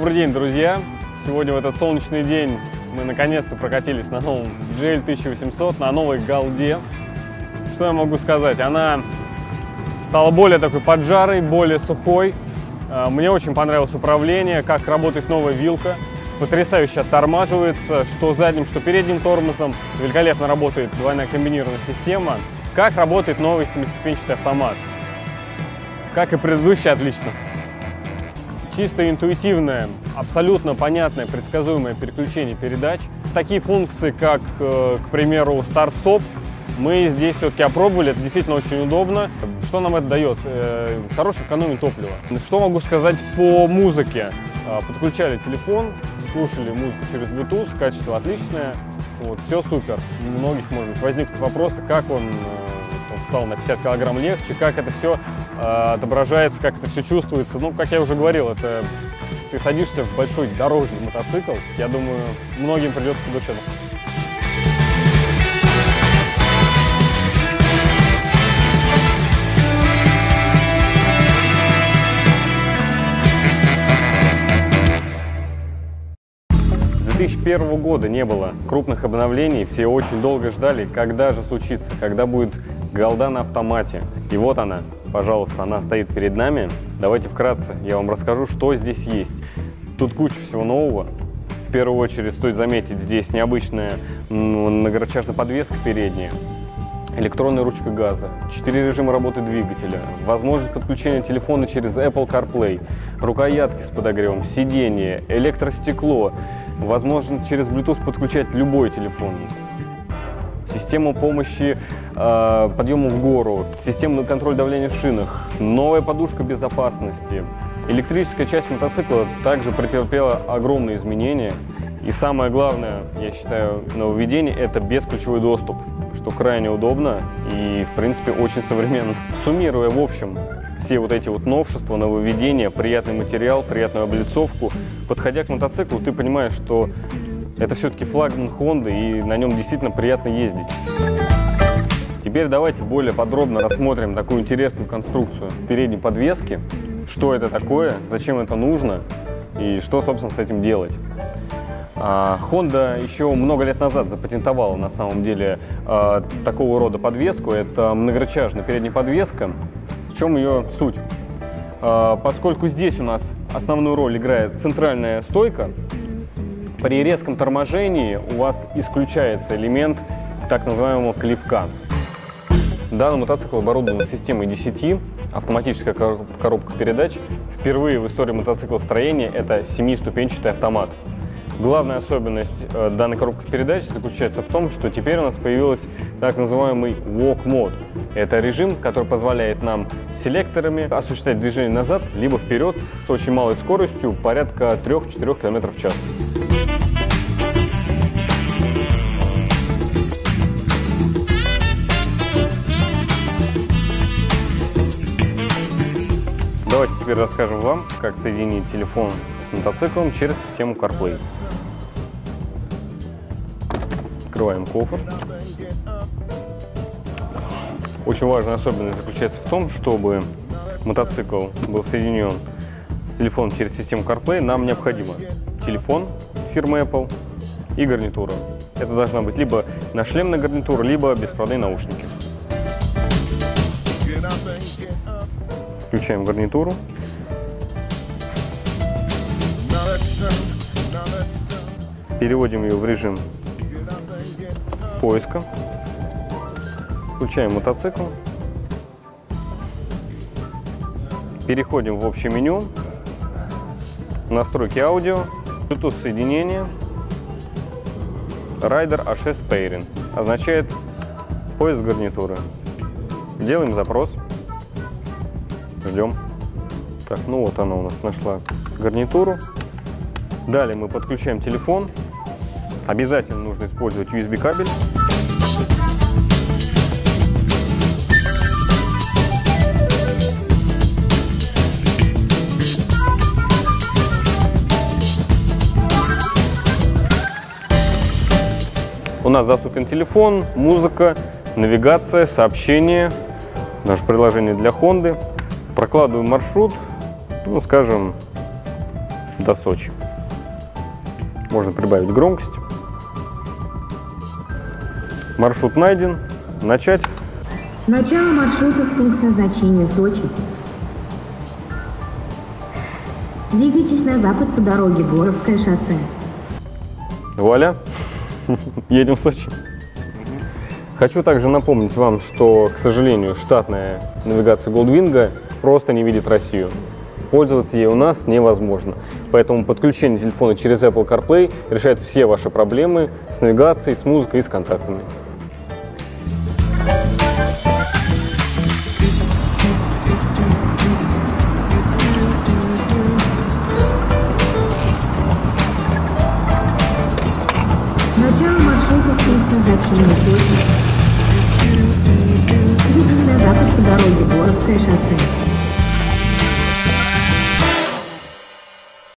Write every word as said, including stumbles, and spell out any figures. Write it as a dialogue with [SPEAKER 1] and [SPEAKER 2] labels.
[SPEAKER 1] Добрый день, друзья! Сегодня в этот солнечный день мы наконец-то прокатились на новом джи эл тысяча восемьсот, на новой Галде. Что я могу сказать? Она стала более такой поджарой, более сухой. Мне очень понравилось управление, как работает новая вилка. Потрясающе оттормаживается, что задним, что передним тормозом. Великолепно работает двойная комбинированная система. Как работает новый семиступенчатый автомат. Как и предыдущий, отлично. Чисто интуитивное, абсолютно понятное, предсказуемое переключение передач. Такие функции, как, к примеру, старт-стоп, мы здесь все-таки опробовали. Это действительно очень удобно. Что нам это дает? Хорошая экономия топлива. Что могу сказать по музыке? Подключали телефон, слушали музыку через Bluetooth, качество отличное, вот, все супер. У многих, может быть, возникнут вопросы, как он, он стал на пятьдесят килограмм легче, как это все э, отображается, как это все чувствуется. Ну, как я уже говорил, это ты садишься в большой дорожный мотоцикл, я думаю, многим придется по душе. две тысячи первого года не было крупных обновлений, все очень долго ждали, когда же случится, когда будет Галда на автомате. И вот она, пожалуйста, она стоит перед нами. Давайте вкратце я вам расскажу, что здесь есть. Тут куча всего нового. В первую очередь стоит заметить, здесь необычная многорычажная подвеска передняя, электронная ручка газа, четыре режима работы двигателя, возможность подключения телефона через Apple CarPlay, рукоятки с подогревом, сиденье, электростекло, возможно через Bluetooth подключать любой телефон, система помощи э, подъему в гору, система контроля давления в шинах, новая подушка безопасности. Электрическая часть мотоцикла также претерпела огромные изменения. И самое главное, я считаю, нововведение – это бесключевой доступ, что крайне удобно и, в принципе, очень современно. Суммируя, в общем, все вот эти вот новшества, нововведения, приятный материал, приятную облицовку, подходя к мотоциклу, ты понимаешь, что это все-таки флагман Honda, и на нем действительно приятно ездить. Теперь давайте более подробно рассмотрим такую интересную конструкцию передней подвески. Что это такое, зачем это нужно и что, собственно, с этим делать. Honda еще много лет назад запатентовала на самом деле такого рода подвеску. Это многорычажная передняя подвеска. В чем ее суть? Поскольку здесь у нас основную роль играет центральная стойка, при резком торможении у вас исключается элемент так называемого клевка. Данный мотоцикл оборудован системой ди си ти, автоматическая коробка передач. Впервые в истории мотоциклостроения это семиступенчатый автомат. Главная особенность данной коробки передач заключается в том, что теперь у нас появился так называемый Walk Mode. Это режим, который позволяет нам селекторами осуществлять движение назад, либо вперед с очень малой скоростью, порядка трёх-четырёх километров в час. Давайте теперь расскажем вам, как соединить телефон с мотоциклом через систему CarPlay. Открываем кофр. Очень важная особенность заключается в том, чтобы мотоцикл был соединен с телефоном через систему CarPlay, нам необходимо телефон фирмы Apple и гарнитура. Это должна быть либо нашлемная гарнитура, либо беспроводные наушники. Включаем гарнитуру. Переводим ее в режим поиска. Включаем мотоцикл. Переходим в общее меню. Настройки аудио. Bluetooth соединение. Rider эй шесть Pairing. Означает поиск гарнитуры. Делаем запрос. Ждем. Так, ну вот она у нас нашла гарнитуру. Далее мы подключаем телефон. Обязательно нужно использовать ю эс би кабель. У нас доступен телефон, музыка, навигация, сообщения, даже приложение для Honda. Прокладываем маршрут, ну, скажем, до Сочи. Можно прибавить громкость. Маршрут найден. Начать.
[SPEAKER 2] Начало маршрута в пункт назначения Сочи. Двигайтесь на запад по дороге Боровское шоссе.
[SPEAKER 1] Вуаля! Едем в Сочи. Хочу также напомнить вам, что, к сожалению, штатная навигация Goldwing просто не видит Россию. Пользоваться ей у нас невозможно. Поэтому подключение телефона через Apple CarPlay решает все ваши проблемы с навигацией, с музыкой и с контактами.
[SPEAKER 2] Начало маршрута в пункт назначения Сочи. Двигайтесь на запад по дороге Боровское шоссе.